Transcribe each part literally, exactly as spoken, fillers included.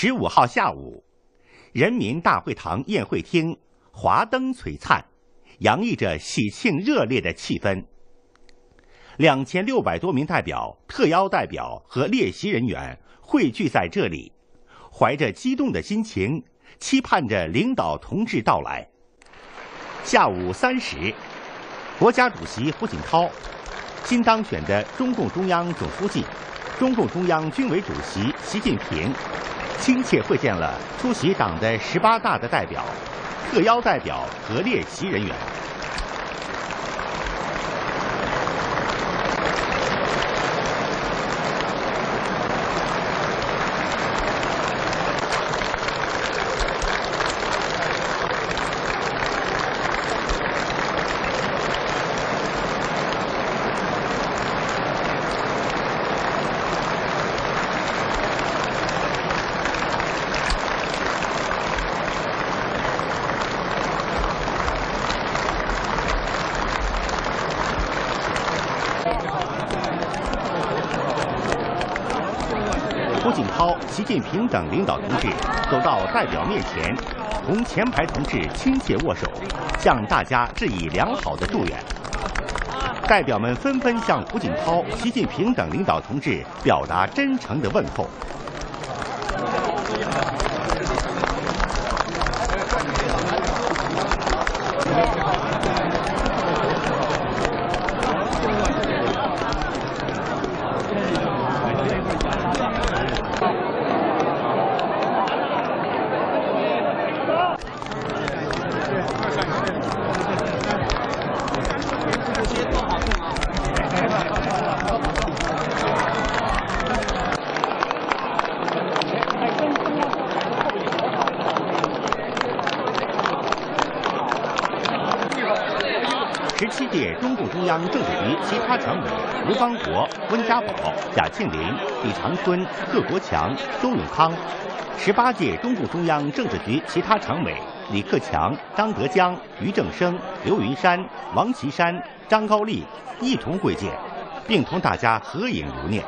十五号下午，人民大会堂宴会厅华灯璀璨，洋溢着喜庆热烈的气氛。两千六百多名代表、特邀代表和列席人员汇聚在这里，怀着激动的心情，期盼着领导同志到来。下午三时，国家主席胡锦涛、新当选的中共中央总书记、中共中央军委主席习近平亲切会见了出席党的十八大的代表、特邀代表和列席人员。胡锦涛、习近平等领导同志走到代表面前，同前排同志亲切握手，向大家致以良好的祝愿。代表们纷纷向胡锦涛、习近平等领导同志表达真诚的问候。十七届中共中央政治局其他常委刘邦国、温家宝、贾庆林、李长春、贺国强、周永康；十八届中共中央政治局其他常委李克强、张德江、于正声、刘云山、王岐山、张高丽一同会见，并同大家合影留念。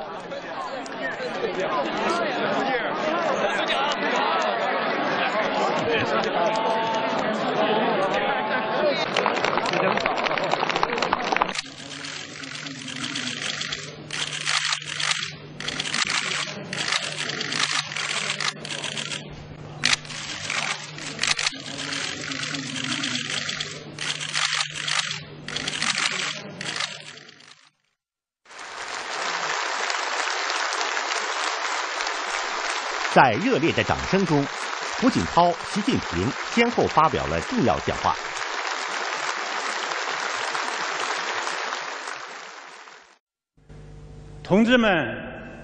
在热烈的掌声中，胡锦涛、习近平先后发表了重要讲话。 同志们，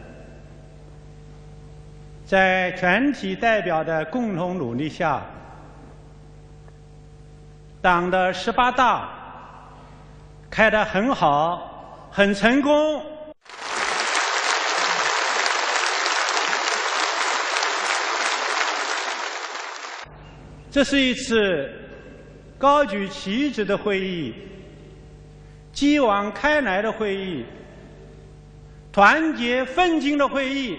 在全体代表的共同努力下，党的十八大开得很好，很成功。这是一次高举旗帜的会议，继往开来的会议，团结奋进的会议。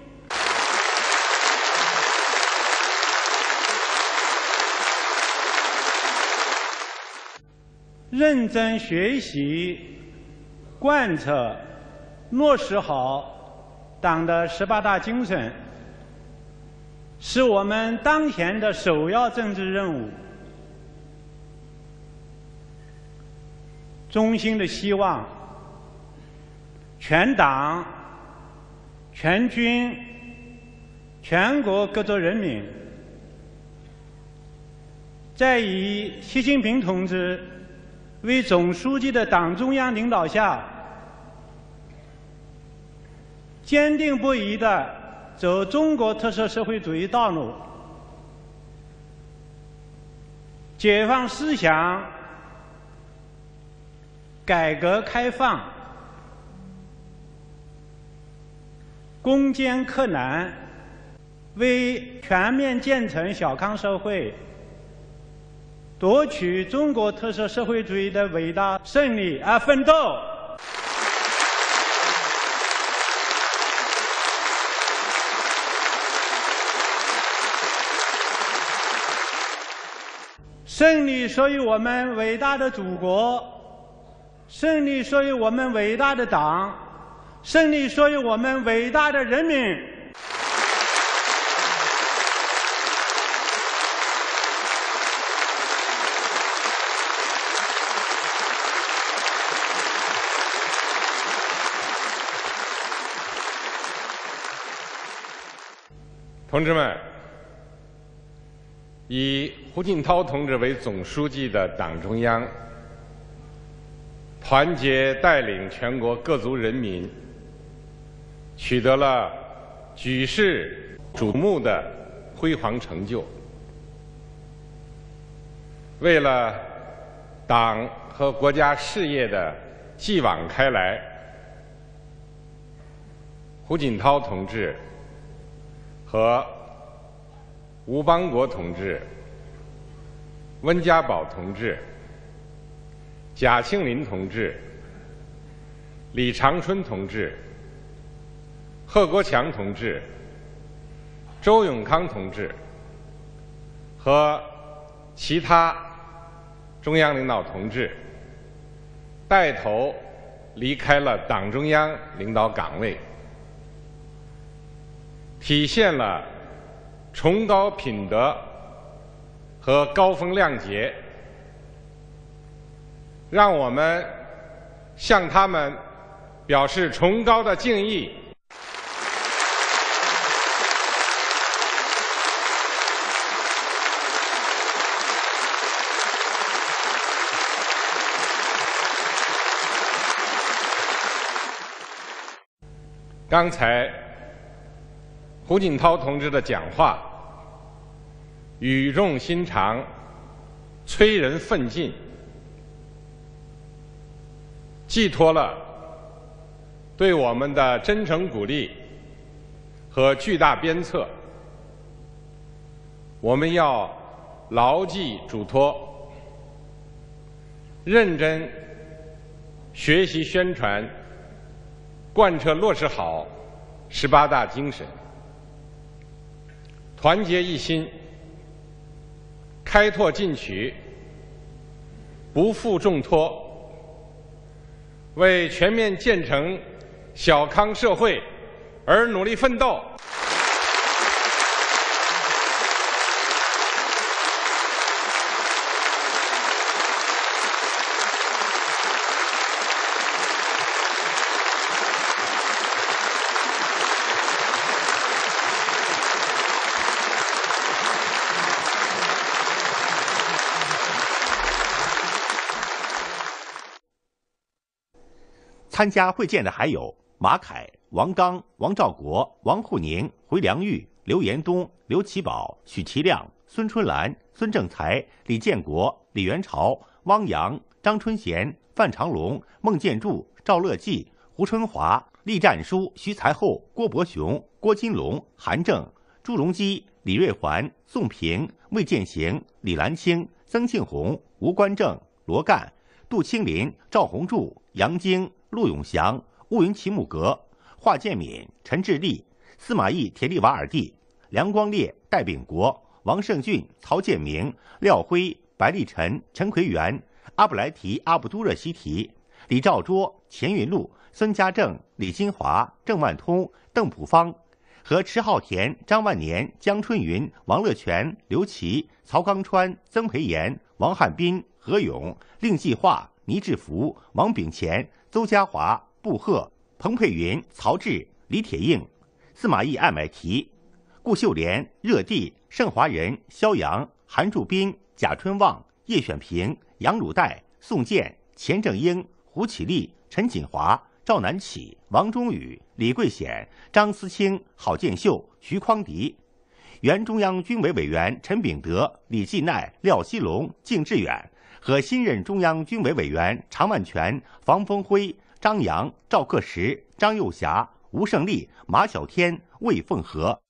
认真学习、贯彻、落实好党的十八大精神，是我们当前的首要政治任务。衷心的希望全党、全军、全国各族人民，在以习近平同志为总书记的党中央领导下，坚定不移地走中国特色社会主义道路，解放思想，改革开放，攻坚克难，为全面建成小康社会、夺取中国特色社会主义的伟大胜利而奋斗。 胜利属于我们伟大的祖国，胜利属于我们伟大的党，胜利属于我们伟大的人民。 同志们，以胡锦涛同志为总书记的党中央，团结带领全国各族人民，取得了举世瞩目的辉煌成就。为了党和国家事业的继往开来，胡锦涛同志和吴邦国同志、温家宝同志、贾庆林同志、李长春同志、贺国强同志、周永康同志和其他中央领导同志带头离开了党中央领导岗位，体现了崇高品德和高风亮节，让我们向他们表示崇高的敬意。刚才胡锦涛同志的讲话语重心长，催人奋进，寄托了对我们的真诚鼓励和巨大鞭策。我们要牢记嘱托，认真学习宣传，贯彻落实好十八大精神，团结一心，开拓进取，不负重托，为全面建成小康社会而努力奋斗。 参加会见的还有马凯、王刚、王兆国、王沪宁、回良玉、刘延东、刘奇葆、许其亮、孙春兰、孙政才、李建国、李元朝、汪洋、张春贤、范长龙、孟建柱、赵乐际、胡春华、栗战书、徐才厚、郭伯雄、郭金龙、韩正、朱镕基、李瑞环、宋平、魏建行、李兰清、曾庆红、吴官正、罗干、杜清林、赵洪柱、杨京、陆永祥、乌云齐木格、华建敏、陈志立、司马懿铁力瓦尔第、梁光烈、戴秉国、王胜俊、曹建明、廖辉、白立晨、陈奎元、阿布莱提、阿卜都热希提、李兆涿、钱云路、孙家正、李金华、郑万通、邓朴方和迟浩田、张万年、江春云、王乐泉、刘琦、曹刚川、曾培炎、王汉斌、何勇、令计划、倪志福、王炳乾、邹家华、布赫、彭佩云、曹志、李铁映、司马懿艾买提、顾秀莲、热地、盛华仁、肖阳、韩祝斌、贾春旺、叶选平、杨汝岱、宋健、钱正英、胡启立、陈锦华、赵南启、王忠宇、李桂显、张思清、郝建秀、徐匡迪，原中央军委委员陈秉德、李继耐、廖锡龙、靳志远和新任中央军委委员常万全、房峰辉、张扬、赵克时、张幼霞、吴胜利、马晓天、魏凤和。